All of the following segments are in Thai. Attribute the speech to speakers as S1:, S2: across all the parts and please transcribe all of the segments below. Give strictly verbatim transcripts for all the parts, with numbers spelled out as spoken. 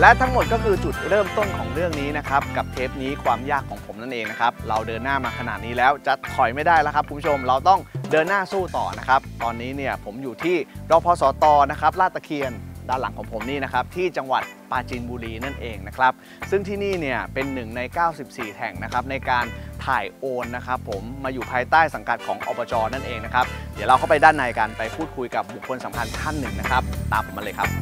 S1: และทั้งหมดก็คือจุดเริ่มต้นของเรื่องนี้นะครับกับเทปนี้ความยากของผมนั่นเองนะครับเราเดินหน้ามาขนาดนี้แล้วจะถอยไม่ได้แล้วครับคุณผู้ชมเราต้องเดินหน้าสู้ต่อนะครับตอนนี้เนี่ยผมอยู่ที่รพสตนะครับลาดตะเคียนด้านหลังของผมนี่นะครับที่จังหวัดปราจีนบุรีนั่นเองนะครับซึ่งที่นี่เนี่ยเป็นหนึ่งในเก้าสิบสี่แห่งนะครับในการถ่ายโอนนะครับผมมาอยู่ภายใต้สังกัดของอบจ.นั่นเองนะครับเดี๋ยวเราเข้าไปด้านในกันไปพูดคุยกับบุคคลสำคัญท่านหนึ่งนะครับตามผมมาเลยครับ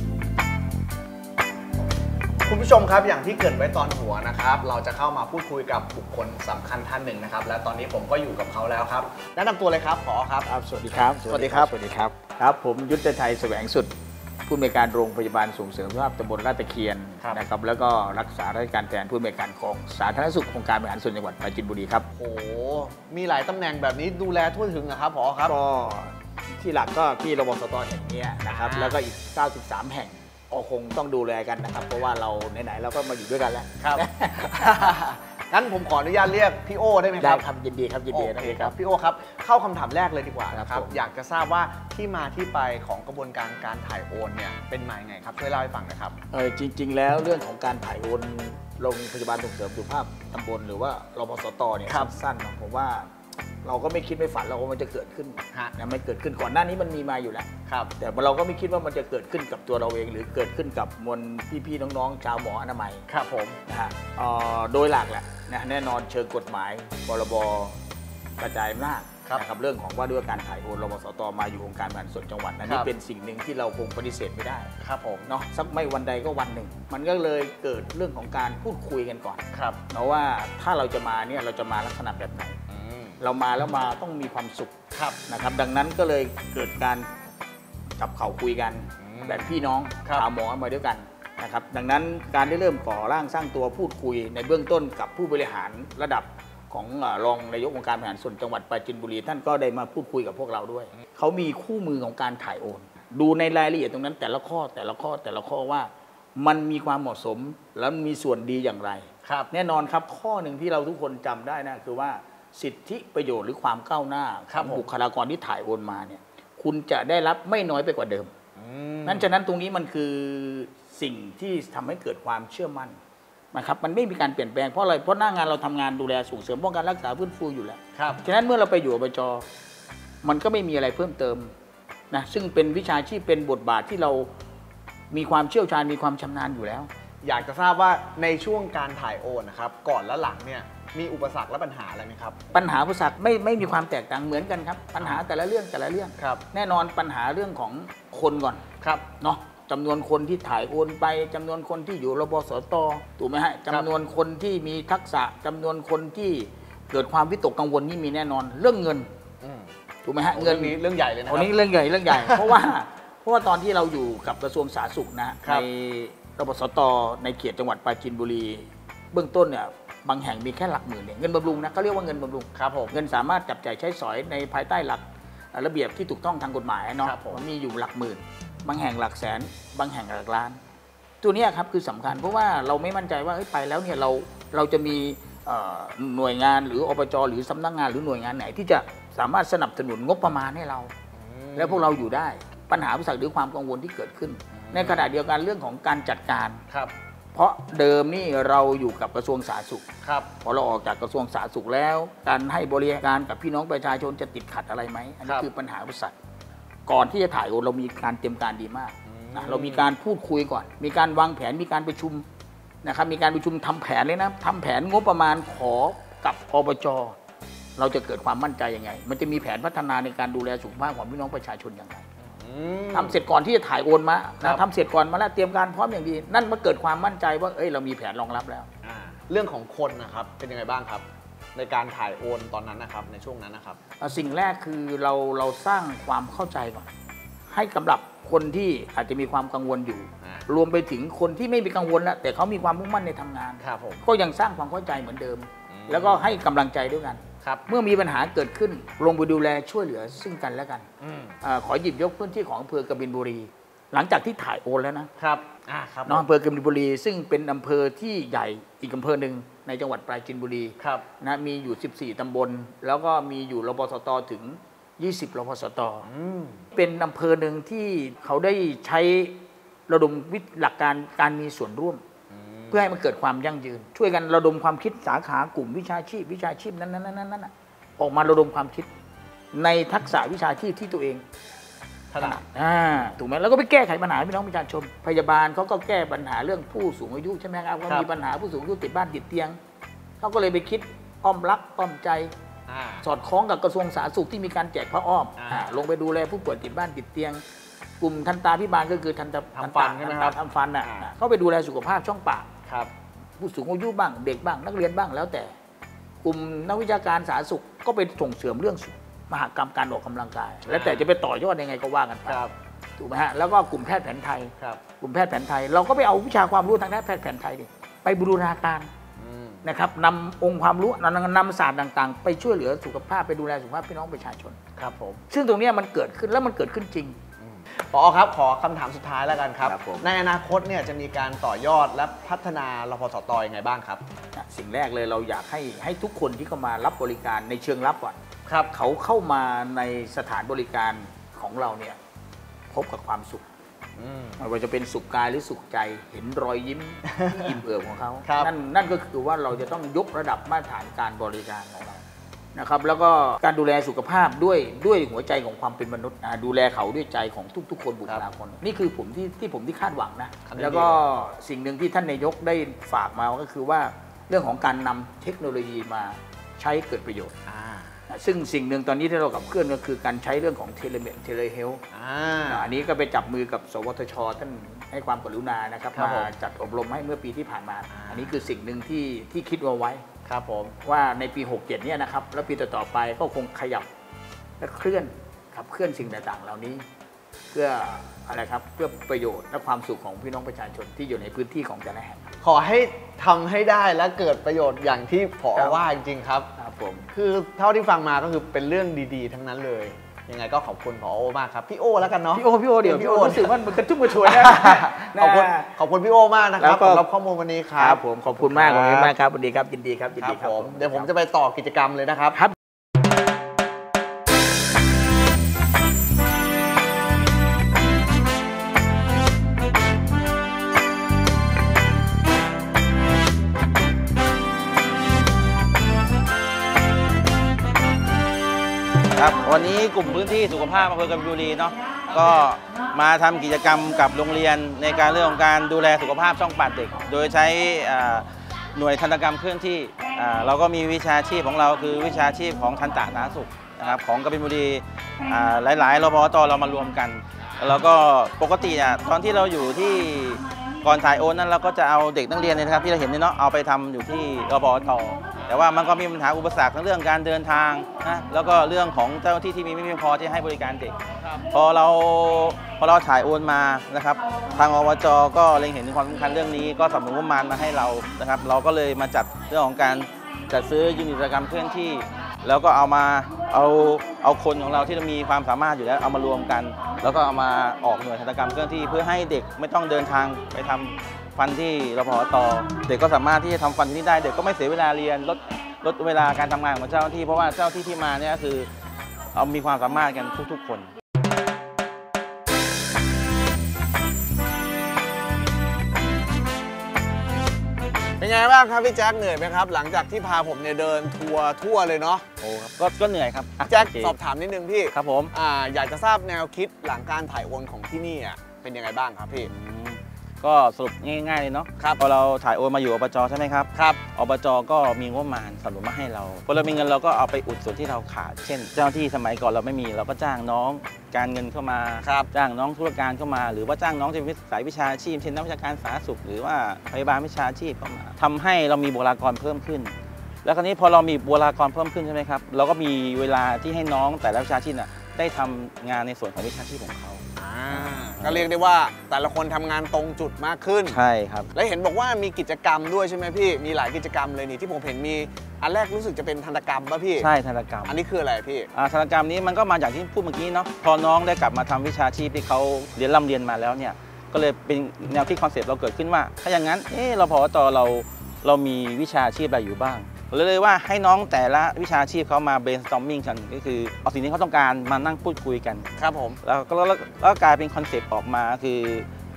S1: คุณผู้ชมครับอย่างที่เกริ่นไว้ตอนหัวนะครับเราจะเข้ามาพูดคุยกับบุคคลสำคัญท่านหนึ่งนะครับและตอนนี้ผมก็อยู่กับเขาแล้วครับแนะนำตัวเลยครับผอครับ
S2: ครับสวัสดีครับ
S1: สวัสดีครับ
S2: สวัสดีครับครับผมยุทธชัยแสวงสุดผู้อำนวยการโรงพยาบาลส่งเสริมสุขภาพตำบลลาดตะเคียนนะครับแล้วก็รักษาราชการแทนผู้อำนวยการของสาธารณสุของค์การบริหารส่วนจังหวัดปราจีนบุรีครับ
S1: โอ้มีหลายตำแหน่งแบบนี้ดูแลทั่วถึงนะครับผอครับ
S2: ก็ที่หลักก็ที่รพสตแห่งนี้นะครับแล้วก็อีกเก้าสิบสามแห่งก็คงต้องดูแลกันนะครับเพราะว่าเราไหนๆเราก็มาอยู่ด้วยกันแล้ว
S1: ครับงั้นผมขออนุญาตเรียกพี่โอได้ไหมครับ
S2: ได้ครับยินดีครับยินดี
S1: นะครับพี่โอครับเข้าคำถามแรกเลยดีกว่านะครับอยากจะทราบว่าที่มาที่ไปของกระบวนการการถ่ายโอนเนี่ยเป็นมาอย่างไงครับช่วยเล่าให้ฟังหน่อยครับ
S2: เออจริงๆแล้วเรื่องของการถ่ายโอนโรงพยาบาลส่งเสริมสุขภาพตำบลหรือว่ารพสตเนี่ยสั้นๆผมว่าเราก็ไม่คิดไม่ฝันเราว่ามันจะเกิดขึ้นนะไม่เกิดขึ้นก่อนหน้านี้มันมีมาอยู่แล้วแต่เราก็ไม่คิดว่ามันจะเกิดขึ้นกับตัวเราเองหรือเกิดขึ้นกับมวลพี่ๆน้องๆชาวหมออนามัย
S1: ครับผม
S2: นะฮะโดยหลักแหละนะแน่นอนเชิงกฎหมายพรบกระจายอำนาจนะครับเรื่องของว่าด้วยการถ่ายโอนรพสตมาอยู่องค์การบริหารส่วนจังหวัดนั้นนี่เป็นสิ่งหนึ่งที่เราคงปฏิเสธไม่ได้
S1: ครับผม
S2: เนาะสักไม่วันใดก็วันหนึ่งมันก็เลยเกิดเรื่องของการพูดคุยกันก่อน
S1: ครับ
S2: เพราะว่าถ้าเราจะมาเนี่ยเราจะมาลักษณะแบบไหนเรามาแล้วมาต้องมีความสุขนะครับดังนั้นก็เลยเกิดการจับเข่าคุยกันแบบพี่น้องชาวหมอมาด้วยกันนะครับดังนั้นการได้เริ่มก่อร่างสร้างตัวพูดคุยในเบื้องต้นกับผู้บริหารระดับของรองนายกองค์การบริหารส่วนจังหวัดปราจีนบุรีท่านก็ได้มาพูดคุยกับพวกเราด้วยเขามีคู่มือของการถ่ายโอนดูในรายละเอียดตรงนั้นแต่ละข้อแต่ละข้อแต่ละข้อว่ามันมีความเหมาะสมและมีส่วนดีอย่างไร
S1: ครับ
S2: แน่นอนครับข้อหนึ่งที่เราทุกคนจำได้นะคือว่าสิทธิประโยชน์หรือความก้าวหน้าของบุคลากรที่ถ่ายโอนมาเนี่ยคุณจะได้รับไม่น้อยไปกว่าเดิมนั่นฉะนั้นตรงนี้มันคือสิ่งที่ทำให้เกิดความเชื่อมั่นนะครับมันไม่มีการเปลี่ยนแปลงเพราะอะไรเพราะหน้างานเราทำงานดูแลส่งเสริมป้องกันรักษาฟื้นฟูอยู่แล้วฉะนั้นเมื่อเราไปอยู่อบจ.มันก็ไม่มีอะไรเพิ่มเติมนะซึ่งเป็นวิชาชีพเป็นบทบาทที่เรามีความเชี่ยวชาญมีความชำนาญอยู่แล้ว
S1: อยากจะทราบว่าในช่วงการถ่ายโอนนะครับก่อนและหลังเนี่ยมีอุปสรรคและปัญหาอะไรไหมครับ
S2: ปัญหาอุปสรรคไม่ไม่มีความแตกต่างเหมือนกันครับปัญหาแต่ละเรื่องแต่ละเรื่อง
S1: ครับ
S2: แน่นอนปัญหาเรื่องของคนก่อน
S1: ครับ
S2: เนาะจำนวนคนที่ถ่ายโอนไปจำนวนคนที่อยู่รพสตถูกไหมฮะจำนวนคนที่มีทักษะจำนวนคนที่เกิดความวิตกกังวลนี่มีแน่นอนเรื่องเงินถูกไหมฮะ
S1: เงินนี้เรื่องใหญ่เลยนะ
S2: วันนี้เรื่องใหญ่เรื่องใหญ่เพราะว่าเพราะว่าตอนที่เราอยู่กับกระทรวงสาธารณสุขนะในรพสตในเขตจังหวัดปราจีนบุรีเบื้องต้นเนี่ยบางแห่งมีแค่หลักหมื่นเนี่ยเงินบำรุงนะเขาเรียกว่าเงินบำรุง
S1: ครับผม
S2: เงินสามารถจับจ่ายใช้สอยในภายใต้หลักระเบียบที่ถูกต้องทางกฎหมายเนาะมันมีอยู่หลักหมื่นบางแห่งหลักแสนบางแห่งหลักล้านตัวนี้ครับคือสำคัญเพราะว่าเราไม่มั่นใจว่าไปแล้วเนี่ยเราเราจะมีหน่วยงานหรืออบจ.หรือสำนักงานหรือหน่วยงานไหนที่จะสามารถสนับสนุนงบประมาณให้เราแล้วพวกเราอยู่ได้ปัญหาอุปสรรคหรือความกังวลที่เกิดขึ้นในขณะเดียวกันเรื่องของการจัดการ
S1: ครับ
S2: เพราะเดิมนี่เราอยู่กับกระทรวงสาธารณสุข
S1: ครับ
S2: พอเราออกจากกระทรวงสาธารณสุขแล้วการให้บริการกับพี่น้องประชาชนจะติดขัดอะไรไหมอันนี้คือปัญหาอุปสรรคก่อนที่จะถ่ายโอนเรามีการเตรียมการดีมากนะเรามีการพูดคุยก่อนมีการวางแผนมีการประชุมนะครับมีการประชุมทำแผนเลยนะทำแผนงบประมาณขอกับอบจ.เราจะเกิดความมั่นใจยังไงมันจะมีแผนพัฒนาในการดูแลสุขภาพของพี่น้องประชาชนอย่างไรทำเสร็จก่อนที่จะถ่ายโอนมานะทำเสร็จก่อนมาแล้วเตรียมการพร้อมอย่างดีนั่นมาเกิดความมั่นใจว่าเอ้ยเรามีแผนรองรับแล้ว
S1: เรื่องของคนนะครับเป็นยังไงบ้างครับในการถ่ายโอนตอนนั้นนะครับในช่วงนั้นนะครับ
S2: สิ่งแรกคือเราเราสร้างความเข้าใจก่อนให้สำหรับคนที่อาจจะมีความกังวลอยู่รวมไปถึงคนที่ไม่มีกังวลแล้วแต่เขามีความมุ่งมั่นในทำงานก็ยังสร้างความเข้าใจเหมือนเดิมแล้วก็ให้กำลังใจด้วยกันเมื่อมีปัญหาเกิดขึ้นลงไปดูแลช่วยเหลือซึ่งกันและกันขอหยิบยกพื้นที่ของอำเภอกบินบุรีหลังจากที่ถ่ายโอนแล้วนะครับน้องอำเภอกบินบุรีซึ่งเป็นอำเภอที่ใหญ่อีกอำเภอหนึ่งในจังหวัดปราจีนบุรีนะมีอยู่สิบสี่ตำบลแล้วก็มีอยู่รพสตถึงยี่สิบรพสตเป็นอำเภอหนึ่งที่เขาได้ใช้ระดมวิหลักการการมีส่วนร่วมเพื่อให้มันเกิดความยั่งยืนช่วยกันระดมความคิดสาขากลุ่มวิชาชีพวิชาชีพนั้นนั้นนั้นนั้นออกมาระดมความคิดในทักษะวิชาชีพที่ตัวเองถนัดอ่าถูกไหมแล้วก็ไปแก้ไขปัญหาพี่น้องประชาชนพยาบาลเขาก็แก้ปัญหาเรื่องผู้สูงอายุใช่ไหมครับเขามีปัญหาผู้สูงอายุติดบ้านติดเตียงเขาก็เลยไปคิดอ้อมรักอ้อมใจสอดคล้องกับกระทรวงสาธารณสุขที่มีการแจกผ้าอ้อมลงไปดูแลผู้ป่วยติดบ้านติดเตียงกลุ่มทันตาพิบาลก็คือทันตาทำฟันใช่ไหมครับทำฟันอ่ะเขาไปดูแลสุขภาพช่องปากผู้สูงอายุบ้างเด็กบ้างนักเรียนบ้างแล้วแต่กลุ่มนักวิชาการสาธารณสุขก็ไปส่งเสริมเรื่องมหกรรมการออกกำลังกายแล้วแต่จะไปต่อยอดยังไงก็ว่ากันไปถูกไหมฮะแล้วก็กลุ่มแพทย์แผนไทยกลุ่มแพทย์แผนไทยเราก็ไปเอาวิชาความรู้ทางด้านแพทย์แผนไทยไปบูรณาการนะครับนำองค์ความรู้นำศาสตร์ต่างๆไปช่วยเหลือสุขภาพไปดูแลสุขภาพพี่น้องประชาชนครับผมซึ่งตรงนี้มันเกิดขึ้นแล้วมันเกิดขึ้นจริง
S1: ผอครับขอคำถามสุดท้ายแล้วกันครับในอนาคตเนี่ยจะมีการต่อยอดและพัฒนารพสตยังไงบ้างครับ
S2: สิ่งแรกเลยเราอยากให้ให้ทุกคนที่เข้ามารับบริการในเชิงรับก่อนครับเขาเข้ามาในสถานบริการของเราเนี่ยพบกับความสุขไม่ว่าจะเป็นสุขกายหรือสุขใจเห็นรอยยิ้มอิ่มเอิบของเขานั่นนั่นก็คือว่าเราจะต้องยกระดับมาตรฐานการบริการของเรานะครับแล้วก็การดูแลสุขภาพด้วยด้วยหัวใจของความเป็นมนุษย์ดูแลเขาด้วยใจของทุกๆคนบุคลากรนี่คือผมที่ที่ผมที่คาดหวังนะแล้วก็สิ่งหนึ่งที่ท่านนายกได้ฝากมาก็คือว่าเรื่องของการนำเทคโนโลยีมาใช้เกิดประโยชน์ซึ่งสิ่งหนึ่งตอนนี้ที่เรากับเคลื่อนก็คือการใช้เรื่องของเทเลเมดเทเลเฮลท์อันนี้ก็ไปจับมือกับสวทช.ท่านให้ความกรุณานะครับมาจัดอบรมให้เมื่อปีที่ผ่านมาอันนี้คือสิ่งหนึ่งที่ที่คิดเอาไว้ครับผมว่าในปีหกเจ็ดเนี่ยนะครับแล้วปีต่อๆไปก็คงขยับและเคลื่อนขับเคลื่อนสิ่งต่างๆเหล่านี้เพื่ออะไรครับเพื่อประโยชน์และความสุขของพี่น้องประชาชนที่อยู่ในพื้นที่ของแต่ละแห่ง
S1: ขอให้ทำให้ได้และเกิดประโยชน์อย่างที่ผอว่าจริงๆครับครับผมคือเท่าที่ฟังมาก็คือเป็นเรื่องดีๆทั้งนั้นเลยยังไงก็ขอบคุณผอมากครับพี่โอแล้วกันเนาะ
S2: พี่โอพี่โอเดี๋ยวพี่โอรู้สึกว่ามันกระชุ่มกระชวยนะ
S1: ขอบคุณขอบคุณพี่โอมากนะครับสำหรับข้อมูลวันนี้ครับ
S2: ผมขอบคุณมากขอบคุณมากครับสวัสดีครับยินดีครับยินดีครับ
S1: เดี๋ยวผมจะไปต่อกิจกรรมเลยนะครับ
S3: ครับวันนี้กลุ่มพื้นที่สุขภาพอำเภอกบินบุรีเนาะก็มาทำกิจกรรมกับโรงเรียนในการเรื่องของการดูแลสุขภาพช่องปากเด็กโดยใช้หน่วยทันตกรรมเคลื่อนที่เราก็มีวิชาชีพของเราคือวิชาชีพของทันตสาธารณสุขนะครับของกบินบุรีหลายๆรพต.เรามารวมกันแล้วก็ปกติอ่ะตอนที่เราอยู่ที่ก่อนถ่ายโอนนั้นเราก็จะเอาเด็กนักเรียนเนี่ยนะครับที่เราเห็นเนี่ยเนาะเอาไปทำอยู่ที่รพต.แต่ว่ามันก็มีปัญหาอุปสรรคทั้งเรื่องการเดินทางนะแล้วก็เรื่องของเจ้าหน้าที่ที่มีไม่เพียงพอที่ให้บริการเด็กพอเราพอเราถ่ายโอนมานะครับทางอบจ.ก็เล็งเห็นถึงความสำคัญเรื่องนี้ก็สนับสนุนงบประมาณมาให้เรานะครับเราก็เลยมาจัดเรื่องของการจัดซื้อยูนิตกิจกรรมเคลื่อนที่แล้วก็เอามาเอาเอาคนของเราที่มีความสามารถอยู่แล้วเอามารวมกันแล้วก็เอามาออกหน่วยทันตกรรมเคลื่อนที่เพื่อให้เด็กไม่ต้องเดินทางไปทำฟันที่รพต.เด็กก็สามารถที่จะทำฟันที่นี่ได้เด็กก็ไม่เสียเวลาเรียนลดลดเวลาการทำงานของเจ้าหน้าที่เพราะว่าเจ้าหน้าที่ที่มาเนี่ยคือเอามีความสามารถกันทุกๆคน
S1: เป็นไงบ้างครับพี่แจ็คเหนื่อยไหมครับหลังจากที่พาผมเนี่ยเดินทัวร์ทั่วเลยเนาะ
S3: โอ้ครับก็ก็เหนื่อยครับ
S1: แจ็คสอบถามนิดนึงพี่
S3: ครับผม
S1: อ่าอยากจะทราบแนวคิดหลังการถ่ายโอนของที่นี่อ่ะเป็นยังไงบ้างครับพี่
S3: ก็สรุปง่ายๆเลยเนาะพอเราถ่ายโอนมาอยู่อบจ.ใช่ไหมครับ
S1: ครับ
S3: อบจ.ก็มีงบประมาณสนับสนุนมาให้เราพอเรามีเงินเราก็เอาไปอุดส่วนที่เราขาดเช่นเจ้าหน้าที่สมัยก่อนเราไม่มีเราก็จ้างน้องการเงินเข้ามาจ้างน้องธุรการเข้ามาหรือว่าจ้างน้องที่เป็นสายวิชาชีพเช่นนักวิชาการสาธารณสุขหรือว่าพยาบาลวิชาชีพเข้ามาทำให้เรามีบุคลากรเพิ่มขึ้นแล้วคราวนี้พอเรามีบุคลากรเพิ่มขึ้นใช่ไหมครับเราก็มีเวลาที่ให้น้องแต่ละวิชาชีพน่ะได้ทำงานในส่วนของวิชาชีพของเขา
S1: ก็เรียกได้ว่าแต่ละคนทำงานตรงจุดมากขึ้น
S3: ใช่ครับ
S1: และเห็นบอกว่ามีกิจกรรมด้วยใช่ไหมพี่มีหลายกิจกรรมเลยนี่ที่ผมเห็นมีอันแรกรู้สึกจะเป็นทันตกรรมป่ะพี่
S3: ใช่ทันตกรรม
S1: อันนี้คืออะไรพี่
S3: ทันตกรรมนี้มันก็มาจากที่พูดเมื่อกี้เนาะพอน้องได้กลับมาทำวิชาชีพที่เขาเรียนร่ำเรียนมาแล้วเนี่ยก็เลยเป็นแนวคิดคอนเซ็ปต์เราเกิดขึ้นว่าถ้าอย่างนั้นเออเราพอต่อเราเรามีวิชาชีพอะไรอยู่บ้างเลยเลยว่าให้น้องแต่ละวิชาชีพเขามา brainstorming กันก็คือเอาสิ่งที่เขาต้องการมานั่งพูดคุยกัน
S1: ครับผม
S3: แล้วก็แล้วกลายเป็นคอนเซปต์ออกมาคือ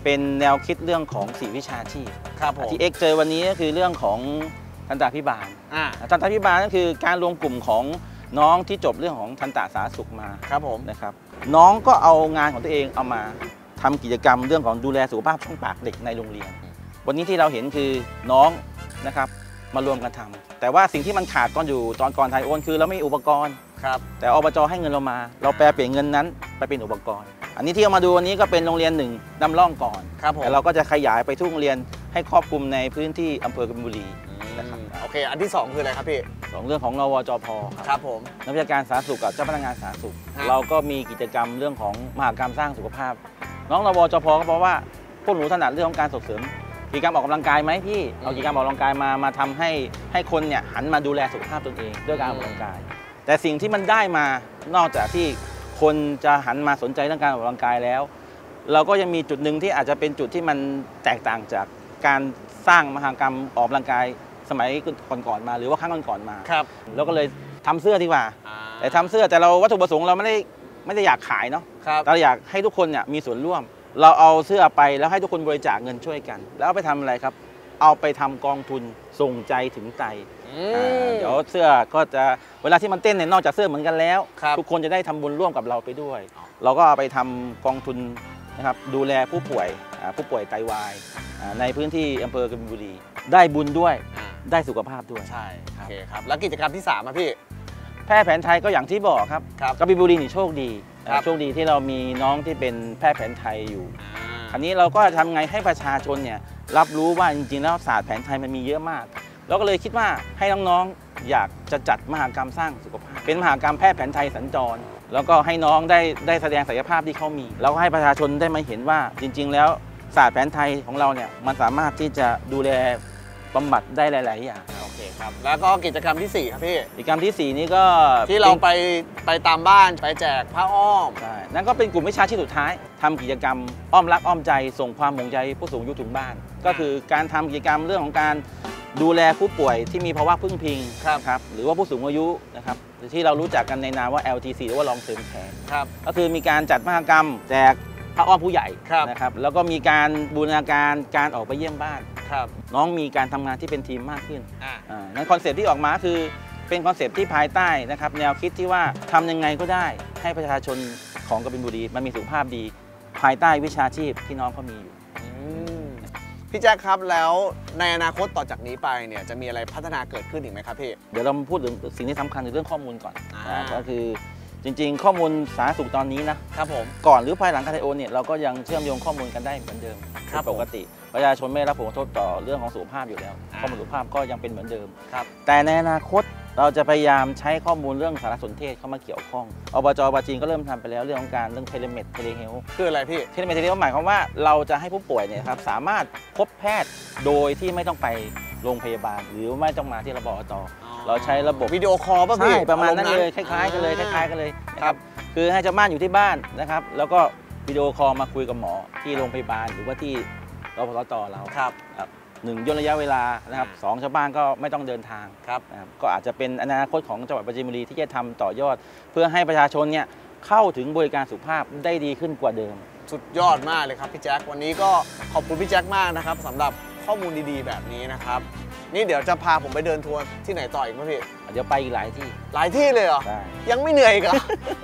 S3: เป็นแนวคิดเรื่องของสี่วิชาชีพ
S1: ครับผม
S3: ที่เอ็กเจอวันนี้ก็คือเรื่องของทันตาภิบาล
S1: อ่า
S3: ทันตาภิบาลก็คือการรวมกลุ่มของน้องที่จบเรื่องของทันตสาธารณสุขมา
S1: ครับผม
S3: นะครับน้องก็เอางานของตัวเองเอามาทำกิจกรรมเรื่องของดูแลสุขภาพช่องปากเด็กในโรงเรียน วันนี้ที่เราเห็นคือน้องนะครับมารวมกันทำแต่ว่าสิ่งที่มันขาดตอนอยู่ตอนก่อนไทยโอนคือเราไม่มีอุปกรณ์
S1: ครับ
S3: แต่อบจให้เงินเรามา เราแปลเปลี่ยนเงินนั้นไปเป็นอุปกรณ์ อันนี้ที่เอามาดูวันนี้ก็เป็นโรงเรียนหนึ่งนำร่องก่อน
S1: ครับผม
S3: แต่เราก็จะขยายไปทุกโรงเรียนให้ครอบคลุมในพื้นที่อำเภอกบินบุรีนะครับ
S1: โอเคอันที่สองคืออะไรครับพี่
S3: สองเรื่องของนวจพ
S1: ครับผม
S3: นักวิชาการสาธารณสุขกับเจ้าพนักงานสาธารณสุข
S1: ฮะ
S3: เราก็มีกิจกรรมเรื่องของมหกรรมสร้างสุขภาพ น้องนวจพก็บอกว่าพวกหนูถนัดเรื่องของการส่งเสริมกิจกรรมออกกำลังกายไหมพี่เอากิจกรรมออกกำลังกายมามาทำให้ให้คนเนี่ยหันมาดูแลสุขภาพตนเองด้วยการออกกำลังกาย แต่สิ่งที่มันได้มานอกจากที่คนจะหันมาสนใจเรื่องการออกกำลังกายแล้ว เราก็ยังมีจุดหนึ่งที่อาจจะเป็นจุดที่มันแตกต่างจากการสร้างมหกรรมออกกำลังกายสมัยก่อนๆมาหรือว่าครั้งก่อนๆมา
S1: ครับ
S3: เราก็เลยทำเสื้อดีกว่า
S1: อ่า
S3: แต่ทำเสื้อแต่เราวัตถุประสงค์เราไม่ได้ไม่ได้อยากขายเนาะ
S1: ครับ
S3: เราอยากให้ทุกคนเนี่ยมีส่วนร่วม เราเอาเสื้อไปแล้วให้ทุกคนบริจาคเงินช่วยกัน แล้วเอาไปทำอะไรครับ เอาไปทำกองทุนส่งใจถึงใจ
S1: อื
S3: อ่าม เดี๋ยวเสื้อก็จะเวลาที่มันเต้นเนี่ยนอกจากเสื้อเหมือนกันแล้ว
S1: ครับ
S3: ทุกคนจะได้ทำบุญร่วมกับเราไปด้วย เราก็เอาไปทำกองทุนนะครับดูแลผู้ป่วยอ่าผู้ป่วยไตวายอ่าในพื้นที่อำเภอกบินบุรี ได้บุญด้วย
S1: อ่า
S3: ได้สุขภาพด้วย
S1: ใช่โอเคครับแล้วกิจกรรมที่สามอะพี่
S3: แพทย์แผนไทยก็อย่างที่บอกครับ
S1: ครับ
S3: กบินบุรีนี่โชคดี
S1: ครับ
S3: โชคดีที่เรามีน้องที่เป็นแพทย์แผนไทยอยู่
S1: อ่า
S3: คราวนี้เราก็ทำไงให้ประชาชนเนี่ยรับรู้ว่าจริงๆแล้วศาสตร์แผนไทยมันมีเยอะมาก เราก็เลยคิดว่าให้น้องๆอยากจะจัดมหกรรมสร้างสุขภาพ เป็นมหกรรมแพทย์แผนไทยสัญจร แล้วก็ให้น้องได้ได้แสดงศักยภาพที่เขามีแล้วก็ให้ประชาชนได้มาเห็นว่าจริง ๆ แล้วศาสตร์แผนไทยของเราเนี่ยมันสามารถที่จะดูแลบำบัดได้หลายๆอย่าง
S1: โอเคครับแล้วก็กิจกรรมที่สี่ครับพี่
S3: กิจกรรมที่สี่นี่ก็
S1: ที่เราไปไปตามบ้านไปแจกผ้าอ้อม
S3: ใช่นั่นก็เป็นกลุ่มวิชาชีพสุดท้ายทำกิจกรรมอ้อมรักอ้อมใจส่งความห่วงใยผู้สูงอายุถึงบ้าน ก็คือการทำกิจกรรมเรื่องของการดูแลผู้ป่วยที่มีภาวะพึ่งพิง
S1: ครับ
S3: ครับหรือว่าผู้สูงอายุนะครับที่เรารู้จักกันในนามว่า แอล ที ซี หรือว่า Long Term Care
S1: ครับ
S3: ก็คือมีการจัดมหกรรมแจกผ้าอ้อมผู้ใหญ่
S1: ครับ
S3: นะครับแล้วก็มีการบูรณาการการออกไปเยี่ยมบ้าน
S1: ครับ
S3: น้องมีการทำงานที่เป็นทีมมากขึ้น
S1: อ่า
S3: อ่านั้นคอนเซปต์ที่ออกมาคือเป็นคอนเซปต์ที่ภายใต้นะครับแนวคิดที่ว่าทำยังไงก็ได้ให้ประชาชนของกบินบุรีมันมีสุขภาพดี ภายใต้วิชาชีพที่น้องเขามีอยู่
S1: อืมพี่แจ็คครับแล้วในอนาคตต่อจากนี้ไปเนี่ยจะมีอะไรพัฒนาเกิดขึ้นอีกไหมครับพี่
S3: เดี๋ยวเรามาพูดถึงสิ่งที่สำคัญในเรื่องข้อมูลก่อน
S1: อ่า
S3: นะก็คือจริงๆ ข้อมูลสาธารณสุขตอนนี้นะครับ
S1: ผม
S3: ก่อนหรือภายหลังการไทยโอนเนี่ยเราก็ยังเชื่อมโยงข้อมูลกันได้เหมือนเดิม
S1: ครับ
S3: เป็นปกติประชาชนไม่ได้รับผลกระทบต่อเรื่องของสุขภาพอยู่แล้ว
S1: อ่า
S3: ข้อมูลสุขภาพก็ยังเป็นเหมือนเดิม
S1: ครับ
S3: แต่ในอนาคตเราจะพยายามใช้ข้อมูลเรื่องสารสนเทศเข้ามาเกี่ยวข้องอบจปาจีนก็เริ่มทำไปแล้วเรื่องของการเรื่องเทเลเมดเทเลเฮล
S1: คืออะไรพี่
S3: เทเลเมดเทเลเฮลหมายความว่าเราจะให้ผู้ป่วยเนี่ยครับสามารถพบแพทย์โดยที่ไม่ต้องไปโรงพยาบาล หรือไม่ต้องมาที่ระบบอบต เราใช้ระบบ
S1: วิดีโอคอลป่ะพี่
S3: ใช่ประมาณนั้นเลยค
S1: อมณ์
S3: ล้ายๆกันเลยคล้ายๆกันเลยนะ
S1: ค
S3: ค
S1: รั
S3: รับ บคือให้ชาวบ้านอยู่ที่บ้านนะครับแล้วก็วิดีโอคอลมาคุยกับหมอที่โรงพยาบาลหรือว่าที่รพสตเรา
S1: ครับ
S3: ครับหนึ่งย่นระยะเวลานะครับสองชาวบ้านก็ไม่ต้องเดินทาง
S1: ครับ
S3: นะครับก็อาจจะเป็นอนาคตของจังหวัดปราจีนบุรีที่จะทำต่อยอด เพื่อให้ประชาชนเนี่ยเข้าถึงบริการสุขภาพได้ดีขึ้นกว่าเดิม
S1: สุดยอดมากเลยครับพี่แจ็ควันนี้ก็ขอบคุณพี่แจ็คมากนะครับสำหรับข้อมูลดีๆแบบนี้นะครับนี่เดี๋ยวจะพาผมไปเดินทัวร์ที่ไหนต่ออีกไหมพี่
S3: เดี๋ยวไปอีกหลายที่
S1: หลายที่เลยเหรอ
S3: ได้
S1: ยังไม่เหนื่อยอีกเหรอ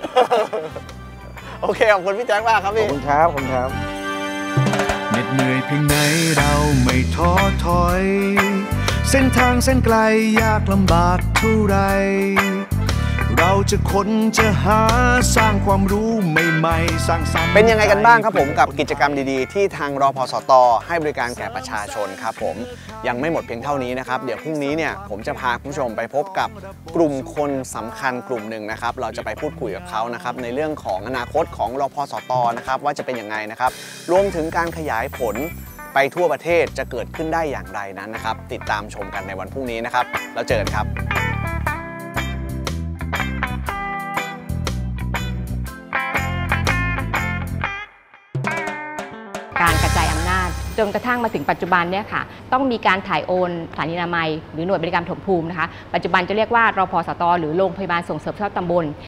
S1: โอเคขอบคุณพี่แจ็คมากครับ
S3: ขอบ
S1: พี่
S3: คุณครับขอบคุณครับ
S4: เหน็ดเหนื่อยเพียงไหนเราไม่ท้อถอย เส้นทางเส้นไกลยากลำบากเท่าไร เราจะค้นจะหาสร้างความรู้ใหม่ๆสร้างสรรค์
S1: เป็นยังไงกันบ้างครับผมกับกิจกรรมดีๆ ที่ทางรพสตให้บริการแก่ประชาชนครับผมยังไม่หมดเพียงเท่านี้นะครับเดี๋ยวพรุ่งนี้เนี่ยผมจะพาคุณผู้ชมไปพบกับกลุ่มคนสำคัญกลุ่มหนึ่งนะครับเราจะไปพูดคุยกับเขานะครับในเรื่องของอนาคตของรพสตนะครับว่าจะเป็นยังไงนะครับรวมถึงการขยายผลไปทั่วประเทศจะเกิดขึ้นได้อย่างไรนั้นนะครับติดตามชมกันในวันพรุ่งนี้นะครับแล้วเจอกันครับ
S5: การกระจายอำนาจจนกระทั่งมาถึงปัจจุบันเนี่ยค่ะต้องมีการถ่ายโอนสถานีอนามัยหรือหน่วยบริการปฐมภูมินะคะปัจจุบันจะเรียกว่ารพสตหรือโรงพยาบาลส่งเสริมสุขภาพตำบล